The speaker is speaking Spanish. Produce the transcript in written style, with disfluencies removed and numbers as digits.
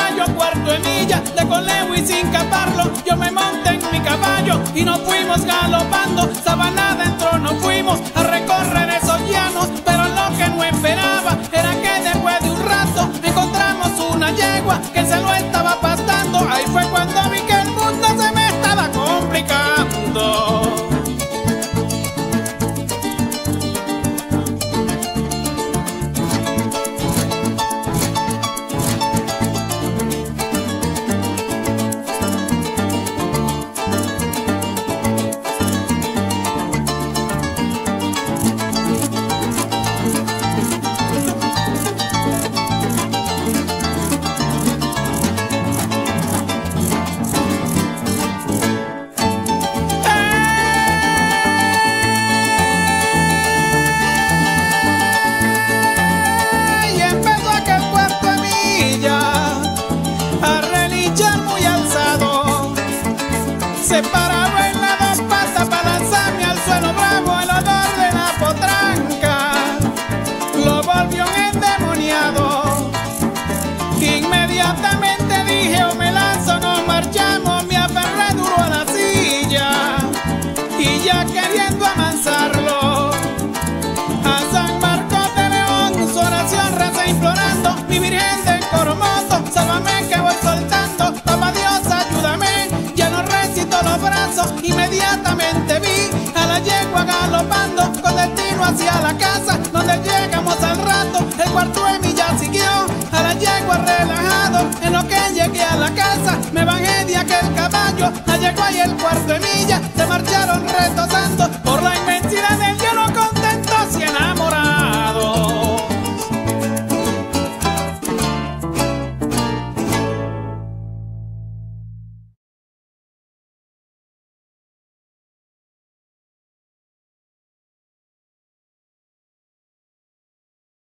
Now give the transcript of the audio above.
caballo, cuarto de milla, de coleo y sin caparlo, yo me monté en mi caballo y nos fuimos galopando. Sabana adentro nos fuimos a recorrer esos llanos, pero lo que no esperaba era que después de un rato encontramos una yegua que se lo estaba pastando. Ahí fue cuando vi que el mundo se me estaba complicando. Se paraba en las dos patas para lanzarme al suelo bravo. El olor de la potranca lo volvió un endemoniado. Inmediatamente dije: o me lanzo o nos marchamos. Me aferré duro a la silla y ya queriendo amansarlo a San Marcos de León, su oración recé implorando: mi Virgen de Coromoto, sálvame que voy soltando. Papá Dios, ayúdame, ya no recito los brazos. Inmediatamente vi a la yegua galopando con destino hacia la casa, donde llegamos al rato. El cuarto de milla siguió a la yegua relajado. En lo que llegué a la casa me bajé de aquel caballo. La yegua y el cuarto de milla se marcharon retosando.